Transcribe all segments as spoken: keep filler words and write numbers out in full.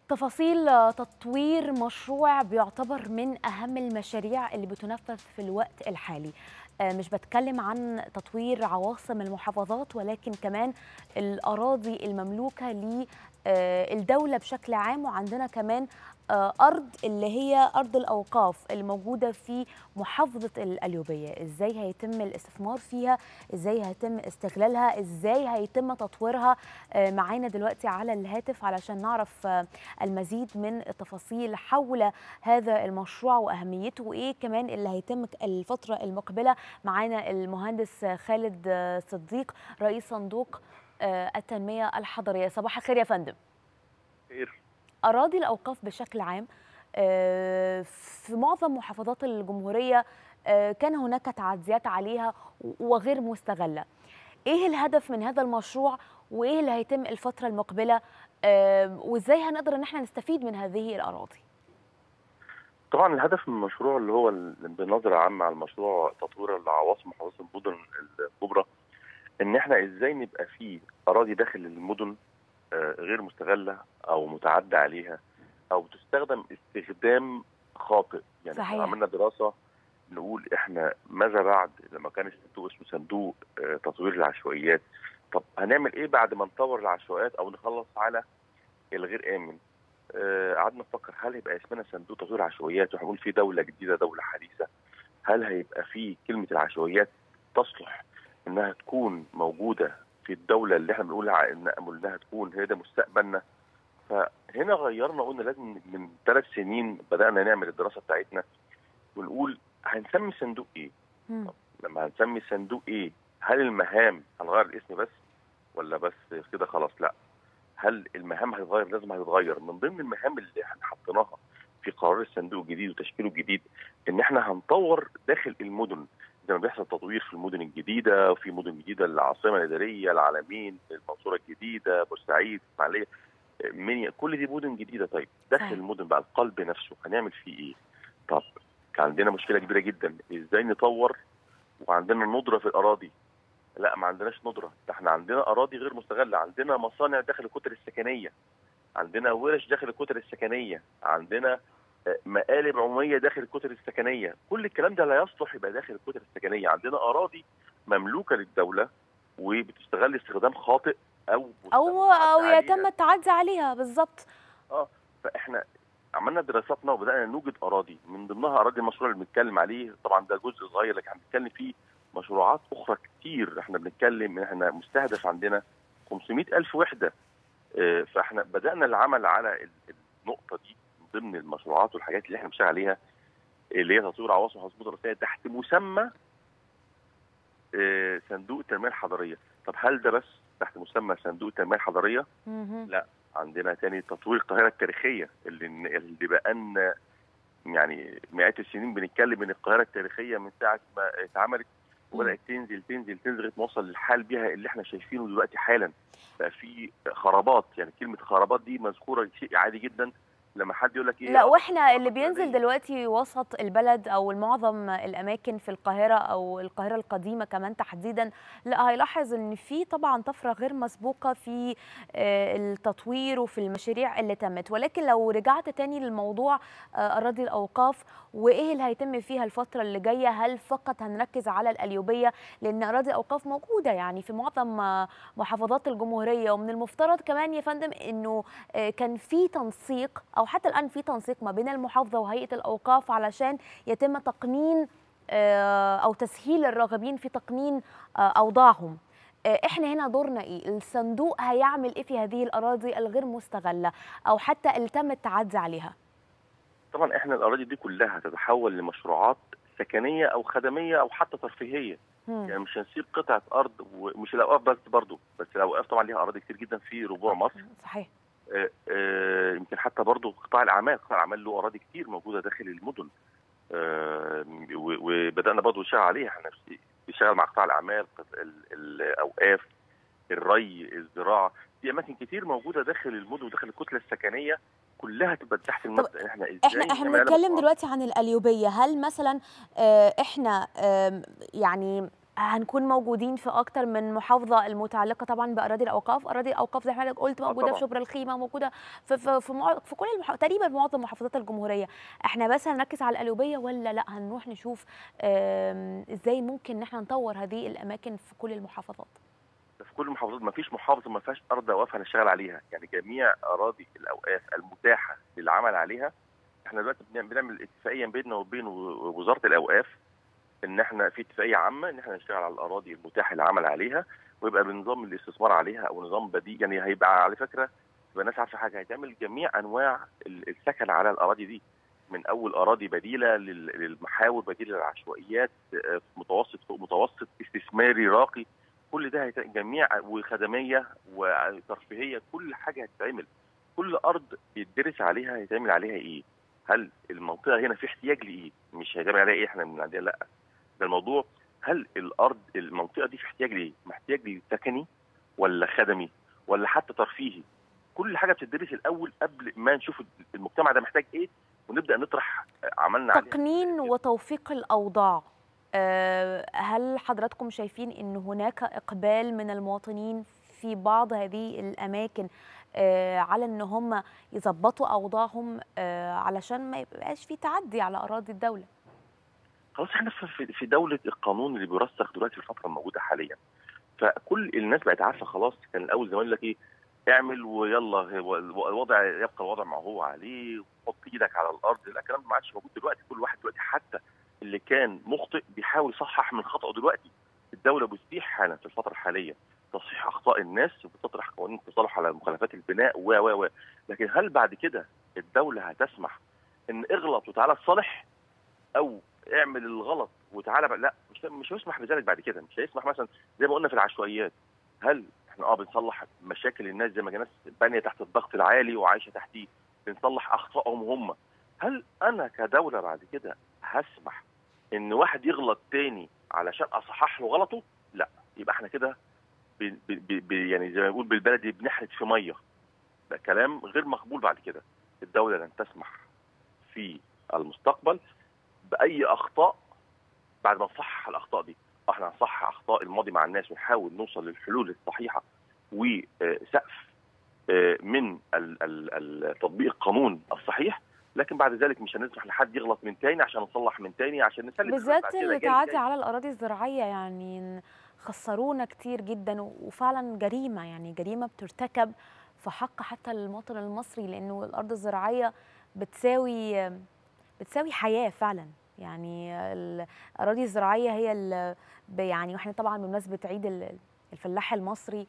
تفاصيل تطوير مشروع بيعتبر من أهم المشاريع اللي بتنفذ في الوقت الحالي. مش بتكلم عن تطوير عواصم المحافظات، ولكن كمان الأراضي المملوكة للدولة بشكل عام. وعندنا كمان أرض اللي هي أرض الأوقاف الموجودة في محافظة القليوبية. إزاي هيتم الاستثمار فيها؟ إزاي هيتم استغلالها؟ إزاي هيتم تطويرها؟ معانا دلوقتي على الهاتف علشان نعرف المزيد من التفاصيل حول هذا المشروع وأهميته، وإيه كمان اللي هيتم الفترة المقبلة. معانا المهندس خالد صديق، رئيس صندوق التنمية الحضرية. صباح الخير يا فندم. خير. أراضي الأوقاف بشكل عام في معظم محافظات الجمهورية كان هناك تعديات عليها وغير مستغلة. إيه الهدف من هذا المشروع، وإيه اللي هيتم الفترة المقبلة، وإزاي هنقدر إن احنا نستفيد من هذه الأراضي؟ طبعا الهدف من المشروع اللي هو بنظرة عامة على المشروع تطوير العواصم وحواصم المدن الكبرى، إن احنا إزاي نبقى في أراضي داخل المدن غير مستغلة أو متعدى عليها أو بتستخدم استخدام خاطئ. يعني صحيح. عملنا دراسة نقول احنا ماذا بعد لما كان الصندوق اسمه صندوق تطوير العشوائيات. طب هنعمل ايه بعد ما نطور العشوائيات او نخلص على الغير امن؟ قعدنا نفكر هل هيبقى اسمنا صندوق تطوير العشوائيات وهنقول في دوله جديده دوله حديثه؟ هل هيبقى في كلمه العشوائيات تصلح انها تكون موجوده في الدوله اللي احنا بنقول انها تكون هي ده مستقبلنا؟ فهنا غيرنا، قلنا لازم من ثلاث سنين بدانا نعمل الدراسه بتاعتنا ونقول هنسمي الصندوق ايه؟ طب لما هنسمي الصندوق ايه؟ هل المهام هنغير الاسم بس ولا بس كده خلاص؟ لا، هل المهام هتتغير؟ لازم هتتغير. من ضمن المهام اللي احنا حطيناها في قرار الصندوق الجديد وتشكيله الجديد ان احنا هنطور داخل المدن زي ما بيحصل تطوير في المدن الجديده، وفي مدن جديده العاصمه الاداريه، العلمين، المنصوره الجديده، بورسعيد، اسماعيليه، منيا، كل دي مدن جديده. طيب داخل المدن بقى القلب نفسه هنعمل فيه ايه؟ طب كان عندنا مشكله كبيره جدا، ازاي نطور وعندنا ندره في الاراضي؟ لا، ما عندناش ندره، ده احنا عندنا اراضي غير مستغله، عندنا مصانع داخل الكتل السكنيه، عندنا ورش داخل الكتل السكنيه، عندنا مقالب عموميه داخل الكتل السكنيه. كل الكلام ده لا يصلح يبقى داخل الكتل السكنيه. عندنا اراضي مملوكه للدوله وبتستغل استخدام خاطئ او او او يتم التعدي عليها بالظبط. اه فاحنا عملنا دراساتنا وبدانا نوجد اراضي، من ضمنها اراضي المشروع اللي بنتكلم عليه. طبعا ده جزء صغير، لكن هنتكلم فيه مشروعات اخرى كتير. احنا بنتكلم ان احنا مستهدف عندنا خمسمائة ألف وحده. اه فاحنا بدانا العمل على النقطه دي من ضمن المشروعات والحاجات اللي احنا بنشتغل عليها، اللي هي تطوير عواصم وحواصم دراسيه تحت مسمى اه صندوق التنميه الحضريه. طب هل ده بس تحت مسمى صندوق التنميه الحضريه؟ لا، عندنا تاني تطوير القاهره التاريخيه اللي اللي بقى لنا يعني مئات السنين بنتكلم ان القاهره التاريخيه من ساعه ما اتعملت وبدات تنزل تنزل تنزل لغايه ما وصل للحال بيها اللي احنا شايفينه دلوقتي حالا. بقى في خرابات، يعني كلمه خرابات دي مذكوره شيء عادي جدا لما حد يقول لك ايه. لا، واحنا اللي بينزل دلوقتي وسط البلد او معظم الاماكن في القاهره او القاهره القديمه كمان تحديدا، لا هيلاحظ ان في طبعا طفره غير مسبوقه في التطوير وفي المشاريع اللي تمت. ولكن لو رجعت تاني للموضوع اراضي الاوقاف وايه اللي هيتم فيها الفتره اللي جايه، هل فقط هنركز على القليوبيه؟ لان اراضي الاوقاف موجوده يعني في معظم محافظات الجمهوريه، ومن المفترض كمان يا فندم انه كان في تنسيق او حتى الآن في تنسيق ما بين المحافظة وهيئة الأوقاف علشان يتم تقنين أو تسهيل الراغبين في تقنين أوضاعهم. إحنا هنا دورنا إيه؟ الصندوق هيعمل إيه في هذه الأراضي الغير مستغلة أو حتى اللي تم التعدي عليها؟ طبعا إحنا الأراضي دي كلها تتحول لمشروعات سكنية أو خدمية أو حتى ترفيهية. مم. يعني مش هنسيب قطعة أرض، ومش الأوقاف بس برضه، بس الأوقاف طبعا ليها أراضي كتير جدا في ربوع مصر. صحيح. آه آه يمكن حتى برضه قطاع الاعمال، قطاع الاعمال له اراضي كتير موجوده داخل المدن. آه وبدانا برضه نشتغل عليها. احنا بنشتغل مع قطاع الاعمال، الاوقاف، الري، الزراعه، في اماكن كتير موجوده داخل المدن وداخل الكتله السكنيه كلها تبقى تحت المبدا. احنا ازاي احنا احنا بنتكلم دلوقتي عن القليوبيه. هل مثلا اه احنا اه يعني هنكون موجودين في اكتر من محافظه المتعلقه طبعا باراضي الاوقاف. اراضي الاوقاف زي ما حضرتك قلت اه موجوده في طبعا. شبرا الخيمه، موجوده في في في, مع... في كل المح... تقريبا معظم محافظات الجمهوريه. احنا بس هنركز على القليوبيه ولا لا هنروح نشوف ازاي ممكن ان احنا نطور هذه الاماكن في كل المحافظات؟ في كل المحافظات، ما فيش محافظه ما فيهاش ارض اوقاف هنشتغل عليها، يعني جميع اراضي الاوقاف المتاحه للعمل عليها. احنا دلوقتي بنعمل اتفاقيه بيننا وبين وزاره الاوقاف ان احنا في اتفاقيه عامه ان احنا نشتغل على الاراضي المتاحه للعمل عليها، ويبقى بنظام الاستثمار عليها او نظام بديل. يعني هيبقى على فكره تبقى الناس عارفه حاجه، هيتعمل جميع انواع السكن على الاراضي دي، من اول اراضي بديله للمحاور، بديله للعشوائيات، متوسط فوق متوسط، استثماري راقي، كل ده جميع، وخدميه وترفيهيه، كل حاجه هتتعمل. كل ارض يدرس عليها هيتعمل عليها ايه؟ هل المنطقه هنا في احتياج لايه؟ مش هيتعمل عليها ايه احنا من عندنا، لا، ده الموضوع هل الارض المنطقه دي في احتياج لايه؟ محتاج لسكني ولا خدمي ولا حتى ترفيهي؟ كل حاجه بتدرس الاول قبل ما نشوف المجتمع ده محتاج ايه ونبدا نطرح عملنا عليه. تقنين وتوفيق الاوضاع، هل حضراتكم شايفين ان هناك اقبال من المواطنين في بعض هذه الاماكن على ان هم يظبطوا اوضاعهم علشان ما يبقاش في تعدي على اراضي الدوله؟ خلاص احنا في دوله القانون اللي بيرسخ دلوقتي في الفتره الموجوده حاليا، فكل الناس بقت عارفه خلاص. كان الاول زمان يقول لك ايه، اعمل ويلا الوضع يبقى الوضع ما هو عليه، وحط ايدك على الارض. لا، الكلام ده ما عادش موجود دلوقتي. كل واحد دلوقتي حتى اللي كان مخطئ بيحاول يصحح من خطأه. دلوقتي الدوله بتتيح حالا في الفتره الحاليه تصحيح اخطاء الناس، وبتطرح قوانين تصالح على مخالفات البناء و و و لكن هل بعد كده الدوله هتسمح ان اغلط وتعالى تصالح، او اعمل الغلط وتعالى بقى؟ لا، مش مش هيسمح بذلك بعد كده. مش هيسمح مثلا زي ما قلنا في العشوائيات، هل احنا اه بنصلح مشاكل الناس زي ما كان ناس بانيه تحت الضغط العالي وعايشه تحتيه، بنصلح اخطائهم هم؟ هل انا كدوله بعد كده هسمح ان واحد يغلط تاني علشان اصحح له غلطه؟ لا، يبقى احنا كده يعني زي ما بنقول بالبلدي بنحرد في ميه. ده كلام غير مقبول. بعد كده الدوله لن تسمح في المستقبل باي اخطاء بعد ما نصحح الاخطاء دي. احنا هنصحح اخطاء الماضي مع الناس ونحاول نوصل للحلول الصحيحه وسقف من تطبيق القانون الصحيح، لكن بعد ذلك مش هنسمح لحد يغلط من تاني عشان نصلح من تاني عشان نسلم بالذات التعدي على الاراضي الزراعيه. يعني خسرونا كتير جدا، وفعلا جريمه، يعني جريمه بترتكب في حق حتى المواطن المصري، لانه الارض الزراعيه بتساوي بتساوي حياه فعلا. يعني الاراضي الزراعيه هي اللي يعني، واحنا طبعا بمناسبه عيد الفلاح المصري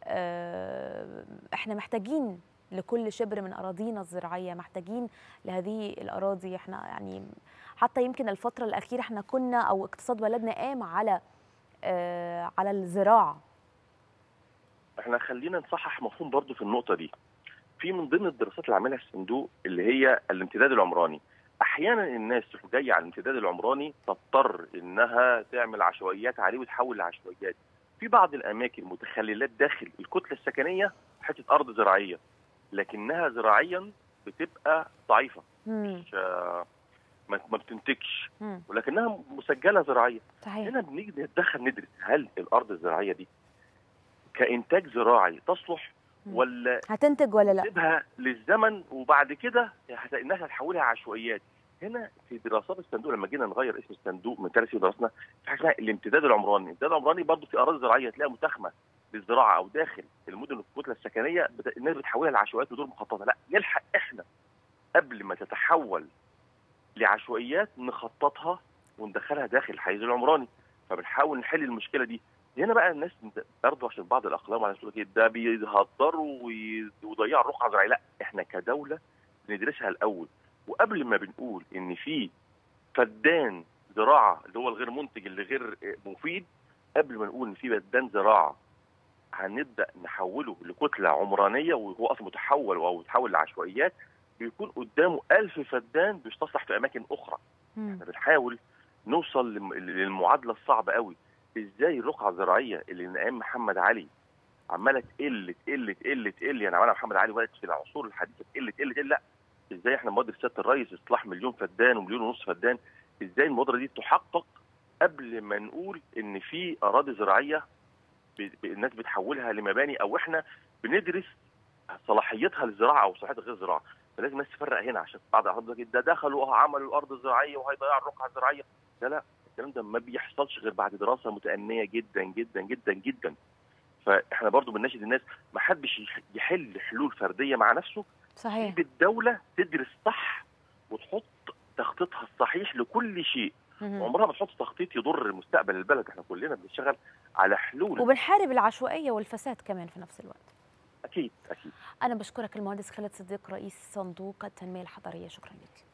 احنا محتاجين لكل شبر من اراضينا الزراعيه، محتاجين لهذه الاراضي. احنا يعني حتى يمكن الفتره الاخيره احنا كنا او اقتصاد بلدنا قام على على الزراعه. احنا خلينا نصحح مفهوم برضو في النقطه دي. في من ضمن الدراسات اللي عاملها الصندوق اللي هي الامتداد العمراني، احيانا الناس جايه على الامتداد العمراني تضطر انها تعمل عشوائيات عليه وتحول لعشوائيات. في بعض الاماكن متخللات داخل الكتله السكنيه حته ارض زراعيه، لكنها زراعيا بتبقى ضعيفه، مش ما بتنتجش، ولكنها مسجله زراعيه. هنا بنيجي نتدخل ندرس هل الارض الزراعيه دي كانتاج زراعي تصلح ولا هتنتج ولا لا، نسيبها للزمن وبعد كده الناس هتحولها عشوائيات. هنا في دراسات الصندوق لما جينا نغير اسم الصندوق من ثلاث سنين درسنا في حاجه اسمها الامتداد العمراني. الامتداد العمراني برضه في اراضي زراعيه تلاقيها متاخمه للزراعه او داخل المدن والكتله السكنيه الناس بتحولها لعشوائيات بدون مخططه. لا، نلحق احنا قبل ما تتحول لعشوائيات نخططها وندخلها داخل الحيز العمراني، فبنحاول نحل المشكله دي. هنا بقى الناس برضه عشان بعض الاقلام على يقول لك ده بيهدروا ويضيعوا الرقعه الزراعيه. لا، احنا كدوله بندرسها الاول، وقبل ما بنقول ان في فدان زراعه اللي هو الغير منتج اللي غير مفيد، قبل ما نقول ان في فدان زراعه هنبدا نحوله لكتله عمرانيه وهو اصلا متحول او متحول لعشوائيات، بيكون قدامه ألف فدان بيستصلح في اماكن اخرى. م. احنا بنحاول نوصل للمعادله الصعبه قوي. ازاي الرقعه الزراعيه اللي من ايام محمد علي عماله تقل تقل تقل تقل، يعني عملها محمد علي وقت في العصور الحديثه تقل تقل تقل، لا، ازاي احنا مبادره سياده الرئيس اصلاح مليون فدان ومليون ونص فدان، ازاي المبادره دي تحقق قبل ما نقول ان في اراضي زراعيه الناس بتحولها لمباني، او احنا بندرس صلاحيتها للزراعه او صلاحيتها غير زراعه. فلازم الناس تفرق هنا، عشان بعض الافراد ده دخلوا اه عملوا الارض الزراعيه وهيضيعوا الرقعه الزراعيه. لا لا، الكلام ده ما بيحصلش غير بعد دراسه متأنية جدا جدا جدا جدا. فاحنا برضو بنناشد الناس ما حدش يحل حلول فرديه مع نفسه. صحيح. سيب الدوله تدرس صح وتحط تخطيطها الصحيح لكل شيء. عمرها ما تحط تخطيط يضر مستقبل البلد. احنا كلنا بنشتغل على حلول، وبنحارب العشوائيه والفساد كمان في نفس الوقت. اكيد اكيد. انا بشكرك المهندس خالد صديق رئيس صندوق التنميه الحضريه، شكرا لك.